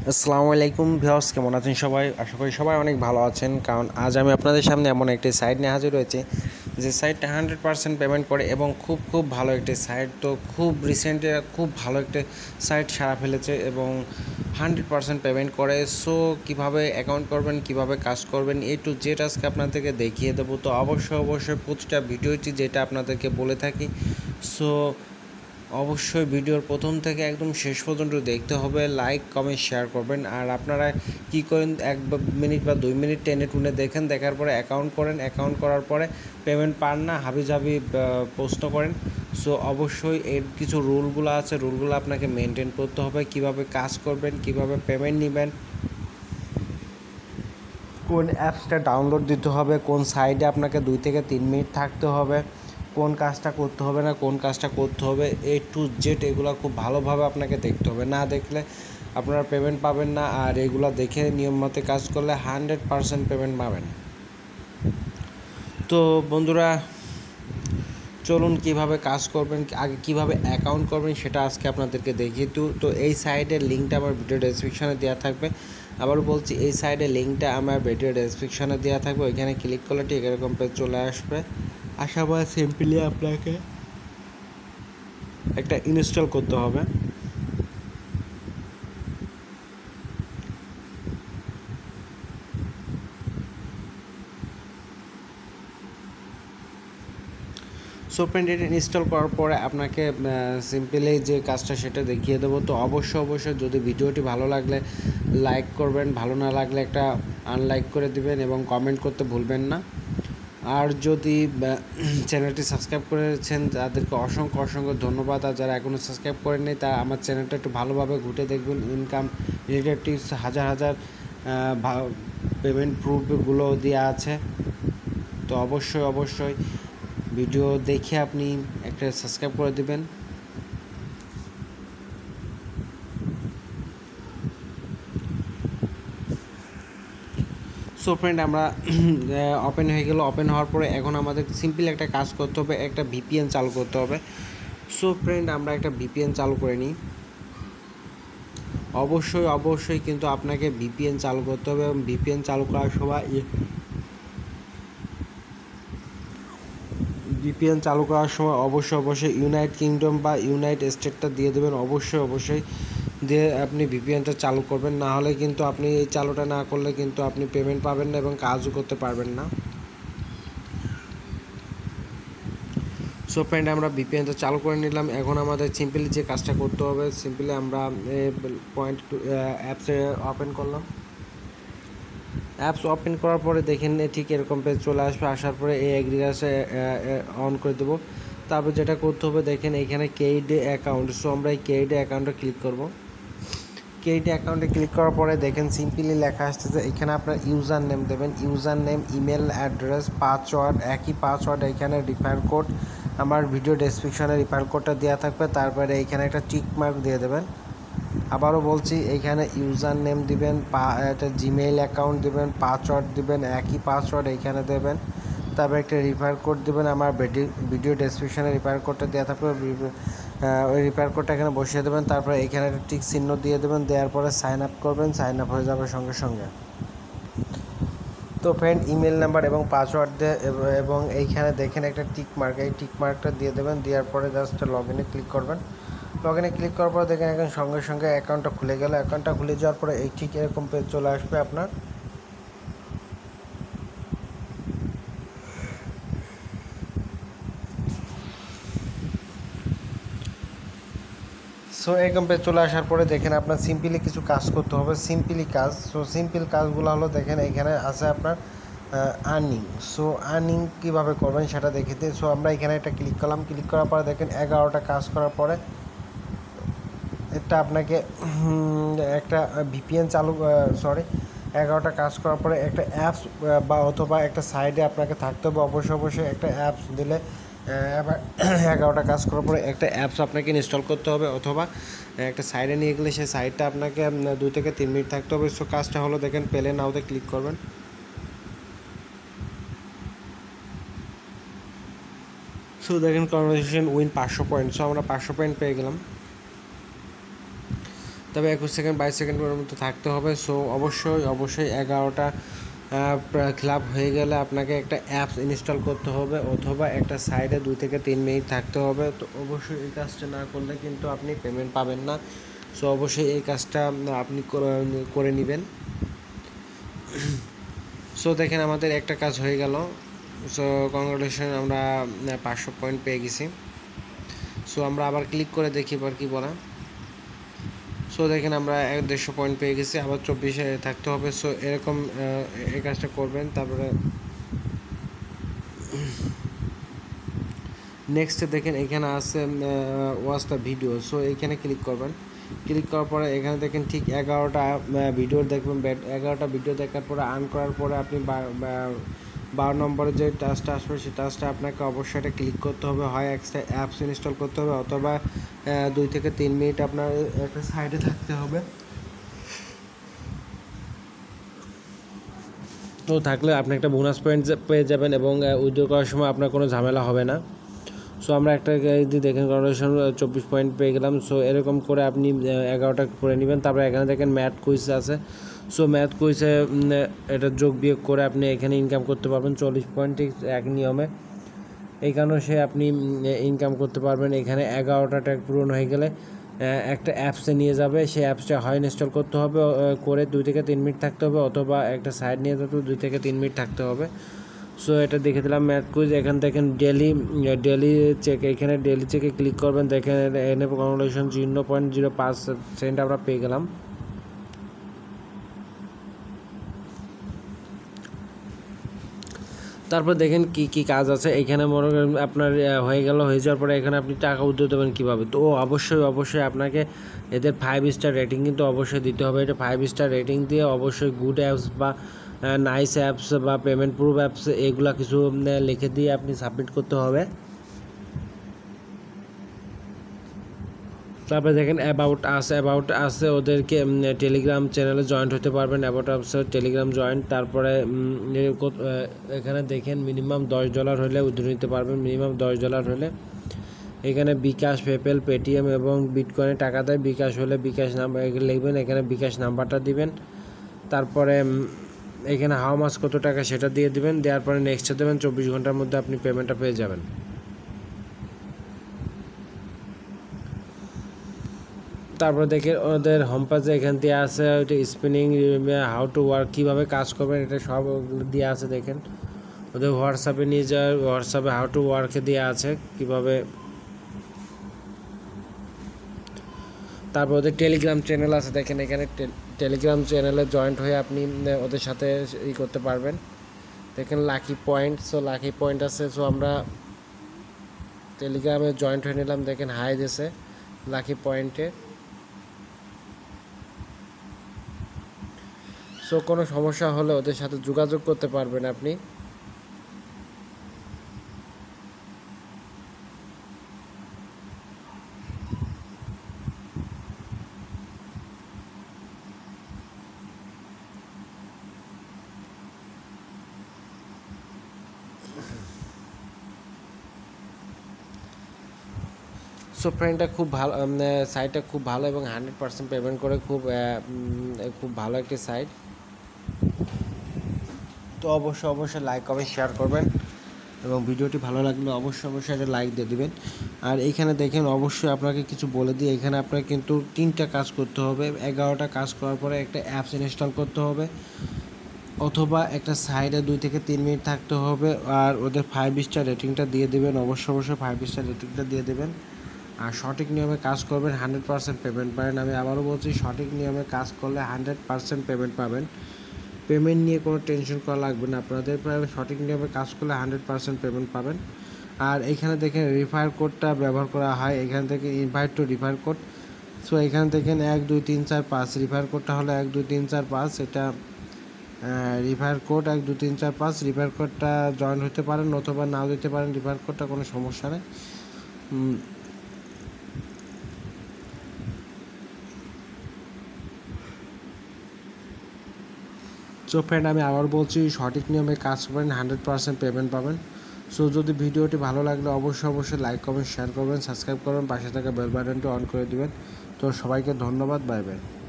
আসসালামু আলাইকুম ভিউয়ার্স, কেমন আছেন সবাই? আশা করি সবাই অনেক ভালো আছেন, কারণ আজ আমি আপনাদের সামনে এমন একটি সাইট নিয়ে হাজির হয়েছি যে সাইটটা 100% পেমেন্ট করে এবং খুব ভালো একটি সাইট। তো খুব রিসেন্টলি খুব ভালো একটি সাইট সারা ফেলেছে এবং 100% পেমেন্ট করে। সো কীভাবে অ্যাকাউন্ট করবেন, কিভাবে কাজ করবেন, এ টু জেড আজকে আপনাদেরকে দেখিয়ে দেবো। তো অবশ্যই প্রতিটা ভিডিওটি যেটা আপনাদেরকে বলে থাকি, সো অবশ্যই ভিডিওর প্রথম থেকে একদম শেষ পর্যন্ত দেখতে হবে, লাইক কমেন্ট শেয়ার করবেন। আর আপনারা কী করেন, 1 মিনিট বা 2 মিনিট টেনে টুনে দেখেন, দেখার পরে অ্যাকাউন্ট করেন, অ্যাকাউন্ট করার পরে পেমেন্ট পান না হাবিজাবি প্রশ্ন করেন। সো অবশ্যই এর কিছু রুলগুলো আছে, রুলগুলো আপনাকে মেনটেন করতে হবে, কিভাবে কাজ করবেন, কিভাবে পেমেন্ট নেবেন, কোন অ্যাপসটা ডাউনলোড দিতে হবে, কোন সাইডে আপনাকে 2 থেকে 3 মিনিট থাকতে হবে, কোন কাজটা করতে হবে না, কোন কাজটা করতে হবে, এ টু জেড এগুলো খুব ভালোভাবে আপনাকে দেখতে হবে। না দেখলে আপনারা পেমেন্ট পাবেন না। আর এগুলো দেখে নিয়ম মতো কাজ করলে 100% পেমেন্ট পাবেন। তো বন্ধুরা, চলুন কিভাবে কাজ করবেন, আগে কিভাবে অ্যাকাউন্ট করবেন সেটা আজকে আপনাদেরকে দেখিয়ে। তো এই সাইটের লিঙ্কটা আমার ভিডিও ডেসক্রিপশনে দেওয়া থাকবে। আবারও বলছি, এই সাইটের লিঙ্কটা আমার ভিডিও ডেসক্রিপশনে দেওয়া থাকবে। ওইখানে ক্লিক করলে ঠিক এরকম পেজ চলে আসবে। আসার পর সিম্পলি আপনাকে একটা ইনস্টল করতে হবে। সো ফ্রেন্ড, এটা ইনস্টল করার পরে আপনাকে সিম্পলি যে কাজটা সেটা দেখিয়ে দেবো। তো অবশ্যই যদি ভিডিওটি ভালো লাগলে লাইক করবেন, ভালো না লাগলে একটা আনলাইক করে দিবেন এবং কমেন্ট করতে ভুলবেন না। আর যদি চ্যানেলটি সাবস্ক্রাইব করেছেন তাদেরকে অসংখ্য ধন্যবাদ। আর যারা এখনও সাবস্ক্রাইব করেননি তা আমার চ্যানেলটা একটু ভালোভাবে ঘুরে দেখবেন। ইনকাম রিলেটেড টিপস হাজার পেমেন্ট প্রুফগুলো দেওয়া আছে। তো অবশ্যই ভিডিও দেখে আপনি একটা সাবস্ক্রাইব করে দেবেন। সো ফ্রেন্ড, আমরা ওপেন হয়ে গেল। ওপেন হওয়ার পরে এখন আমাদের সিম্পল একটা কাজ করতে হবে, একটা ভিপিএন চালু করতে হবে। সো ফ্রেন্ড, আমরা একটা ভিপিএন চালু করে নিই। অবশ্যই কিন্তু আপনাকে ভিপিএন চালু করতে হবে এবং ভিপিএন চালু করার সময় অবশ্যই ইউনাইটেড কিংডম বা ইউনাইটেড স্টেটটা দিয়ে দেবেন। অবশ্যই দিয়ে আপনি ভিপিএনটা চালু করবেন। না হলে কিন্তু আপনি এই চালুটা না করলে কিন্তু আপনি পেমেন্ট পাবেন না এবং কাজও করতে পারবেন না। সো ফ্রেন্ড, আমরা ভিপিএনটা চালু করে নিলাম। এখন আমাদের সিম্পলি যে কাজটা করতে হবে, সিম্পলি আমরা অ্যাপসে ওপেন করলাম। অ্যাপস ওপেন করার পরে দেখেন ঠিক এরকম পেজ চলে আসবে। আসার পরে এই এগ্রিগাসে অন করে দেবো। তারপর যেটা করতে হবে, দেখেন এইখানে কেইডে অ্যাকাউন্ট। সো আমরা এই কেইডে অ্যাকাউন্টে ক্লিক করব। কেইডে অ্যাকাউন্টে ক্লিক করার পরে দেখেন সিম্পলি লেখা আসতেছে, এখানে আপনার ইউজার নেম দেবেন। User name, email address, password, একই পাসওয়ার্ড। এখানে রিফার কোড আমার ভিডিও ডেসক্রিপশনে রিফার কোডটা দেওয়া থাকবে। তারপরে এইখানে একটা টিক মার্ক দিয়ে দেবেন। আবারও বলছি, এইখানে ইউজার নেম দিবেন, একটা জিমেইল অ্যাকাউন্ট দিবেন, পাসওয়ার্ড দিবেন, একই পাসওয়ার্ড এইখানে দেবেন। তারপর একটা রিফার কোড দিবেন। আমার ভিডিও ডেসক্রিপশনে রিফার কোডটা দেওয়া থাকবে। ওই রিফার কোডটা এখানে বসিয়ে দেবেন। তারপরে এখানে একটা টিক চিহ্ন দিয়ে দেবেন। দেওয়ার পরে সাইন আপ করবেন। সাইন আপ হয়ে যাবে সঙ্গে। তো ফ্রেন্ড, ইমেল নাম্বার এবং পাসওয়ার্ড দিয়ে এবং এইখানে দেখেন একটা টিক মার্ক, এই টিক মার্কটা দিয়ে দেবেন। দেওয়ার পরে জাস্ট লগ ইনে ক্লিক করবেন। লগ ইনে ক্লিক করার পরে দেখেন এখন সঙ্গে অ্যাকাউন্টটা খুলে গেল। অ্যাকাউন্টটা খুলে যাওয়ার পরে এই ঠিক এরকম পেজ চলে আসবে আপনার। সো এরকম পেজ চলে আসার পরে দেখেন আপনার সিম্পলি কিছু কাজ করতে হবে। সিম্পল কাজগুলো হলো, দেখেন এখানে আছে আপনার আর্নিং। সো আর্নিং কীভাবে করবেন সেটা দেখে দিই। সো আমরা এখানে একটা ক্লিক করলাম। ক্লিক করার পরে দেখেন 11টা কাজ করার পরে এটা আপনাকে একটা ভিপিএন 11টা কাজ করার পরে একটা অ্যাপস বা অথবা একটা সাইডে আপনাকে থাকতে হবে। অবশ্যই একটা অ্যাপস দিলে এবার 11টা কাজ করার পরে একটা অ্যাপস আপনাকে ইনস্টল করতে হবে, অথবা একটা সাইডে নিয়ে গেলে সেই সাইডটা আপনাকে 2 থেকে 3 মিনিট থাকতে হবে। সো কাজটা হলো, দেখেন পেলে নাওতে ক্লিক করবেন। সো দেখেন কনভারসেশন উইন 500 পয়েন্ট। সো আমরা 500 পয়েন্ট পেয়ে গেলাম। তবে 21 সেকেন্ড 22 সেকেন্ডের মতো থাকতে হবে। সো অবশ্যই 11টা ক্লাব হয়ে গেলে আপনাকে একটা অ্যাপস ইনস্টল করতে হবে অথবা একটা সাইডে 2 থেকে 3 মিনিট থাকতে হবে। তো অবশ্যই এই কাজটা না করলে কিন্তু আপনি পেমেন্ট পাবেন না। সো অবশ্যই এই কাজটা আপনি করে নেবেন। সো দেখেন আমাদের একটা কাজ হয়ে গেল। সো কংগ্রাচুলেশন, আমরা 500 পয়েন্ট পেয়ে গেছি। সো আমরা আবার ক্লিক করে দেখি এবার কী বলা। সো দেখেন আমরা 150 পয়েন্ট পেয়ে গেছি, আবার 24 থাকতে হবে। সো এরকম এই কাজটা করবেন। তারপরে নেক্সটে দেখেন এখানে আছে ওয়াচ দ্য ভিডিও। সো এইখানে ক্লিক করবেন। ক্লিক করার পরে এখানে দেখেন ঠিক 11টা ভিডিও দেখবেন। 11টা ভিডিও দেখার পরে আর্ন করার পরে আপনি 12 নম্বরে যে টাস্কটা আসবে সেই টাস্কটা আপনাকে অবশ্যই এটা ক্লিক করতে হবে, হয় একটা অ্যাপস ইনস্টল করতে হবে অথবা 2 থেকে 3 মিনিট আপনার একটা সাইডে থাকতে হবে। তো থাকলে আপনি একটা বোনাস পয়েন্ট পেয়ে যাবেন এবং উইথড্র করার সময় আপনার কোনো ঝামেলা হবে না। সো আমরা একটা যদি দেখেন কনভার্সন 24 পয়েন্ট পেয়ে গেলাম। সো এরকম করে আপনি 11টা করে নেবেন। তারপরে এখানে দেখেন ম্যাথ কুইজ আছে। সো ম্যাথ কুইজে এটা যোগ বিয়োগ করে আপনি এখানে ইনকাম করতে পারবেন 40 পয়েন্ট এক নিয়মে। এইখানেও সে আপনি ইনকাম করতে পারবেন। এখানে 11টা ট্যাগ পূরণ হয়ে গেলে একটা অ্যাপসে নিয়ে যাবে। সেই অ্যাপসটা হয় ইনস্টল করতে হবে করে 2 থেকে 3 মিনিট থাকতে হবে অথবা একটা সাইড নিয়ে যেতে 2 থেকে 3 মিনিট থাকতে হবে। সো এটা দেখে দিলাম ম্যাথ কুইজ। এখান দেখেন ডেলি চেক, এখানে ডেলি চেকে ক্লিক করবেন। দেখেন এনে কনভার্সন 0.05 আমরা পেয়ে গেলাম। তারপর দেখেন কি কি কাজ আছে এখানে। মনে করেন আপনার হয়ে যাওয়ার পরে এখানে আপনি টাকা উদ্যোগ দেবেন কীভাবে। তো অবশ্যই আপনাকে এদের 5 স্টার রেটিং কিন্তু অবশ্যই দিতে হবে। এটা 5 স্টার রেটিং দিয়ে অবশ্যই গুড অ্যাপস বা নাইস অ্যাপস বা পেমেন্ট প্রুফ অ্যাপস এগুলা কিছু লিখে দিয়ে আপনি সাবমিট করতে হবে। তারপরে দেখেন অ্যাবাউট আছে ওদেরকে টেলিগ্রাম চ্যানেলে জয়েন্ট হতে পারবেন। অ্যাবাউট আছে টেলিগ্রাম জয়েন্ট। তারপরে এখানে দেখেন মিনিমাম $10 হলে উইথড্র নিতে পারবেন। মিনিমাম $10 হলে এখানে বিকাশ, পেপ্যাল, পেটিএম এবং বিটকয়েনে টাকা দেয়। বিকাশ হলে বিকাশ নাম্বার লিখবেন, এখানে বিকাশ নাম্বারটা দিবেন। তারপরে এখানে হাউ মাস কত টাকা সেটা দিয়ে দিবেন। দেওয়ার পরে নেক্সটে দেবেন। 24 ঘন্টার মধ্যে আপনি পেমেন্টটা পেয়ে যাবেন। তারপরে দেখে ওদের হোম পেজে এখান দিয়ে আছে ওইটা স্পিনিং, হাউ টু ওয়ার্ক, কীভাবে কাজ করবেন এটা সব দিয়ে আছে। দেখেন ওদের হোয়াটসঅ্যাপে নিয়ে যাওয়ার, হোয়াটসঅ্যাপে হাউ টু ওয়ার্কে দেওয়া আছে কীভাবে। তারপর ওদের টেলিগ্রাম চ্যানেল আছে। দেখেন এখানে টেলিগ্রাম চ্যানেলে জয়েন্ট হয়ে আপনি ওদের সাথে করতে পারবেন। দেখেন lucky point. So lucky point আছে। সো আমরা টেলিগ্রামে জয়েন্ট হয়ে নিলাম। দেখেন হাই দিয়েছে লাকি পয়েন্টে। সো কোনো সমস্যা হলে ওদের সাথে যোগাযোগ করতে পারবেন আপনি। সো ফ্রেন্ডটা খুব ভালো, সাইটটা খুব ভালো এবং 100% পেমেন্ট করে খুব ভালো একটি সাইট। তো অবশ্যই লাইক কমেন্ট শেয়ার করবেন এবং ভিডিওটি ভালো লাগলে অবশ্যই একটা লাইক দিয়ে দেবেন। আর এইখানে দেখেন অবশ্যই আপনাকে কিছু বলে দিই, এখানে আপনাকে কিন্তু 3টা কাজ করতে হবে। 11টা কাজ করার পরে একটা অ্যাপস ইনস্টল করতে হবে অথবা একটা সাইডে 2 থেকে 3 মিনিট থাকতে হবে। আর ওদের 5 স্টার রেটিংটা দিয়ে দেবেন। অবশ্যই 5 স্টার রেটিংটা দিয়ে দেবেন। আর সঠিক নিয়মে কাজ করবেন, 100% পেমেন্ট পাবেন। আমি আবারও বলছি, সঠিক নিয়মে কাজ করলে 100% পেমেন্ট পাবেন। পেমেন্ট নিয়ে কোনো টেনশন করা লাগবে না আপনাদের। সঠিক নিয়মে কাজ করলে 100% পেমেন্ট পাবেন। আর এখানে দেখেন রিফার কোডটা ব্যবহার করা হয়। এখান থেকে invite to refer code. So এখানে দেখেন 1 2 3 4 5 রিফার কোডটা হলো 1 2 3 4 5। এটা রিফার কোড 1 2 3 4 5। রিফার কোডটা জয়েন হতে পারেন অথবা নাও দিতে পারেন। রিফার কোডটা কোনো সমস্যা নেই। সো ফ্রেন্ড আমি আবার বলছি, সঠিক নিয়মে কাজ করবেন, 100% পেমেন্ট পাবেন। সো যদি ভিডিওটি ভালো লাগলে অবশ্যই লাইক কমেন্ট শেয়ার করবেন, সাবস্ক্রাইব করবেন, পাশে থাকা বেল বাটনটি অন করে দিবেন। তো সবাইকে ধন্যবাদ, বাই বাই।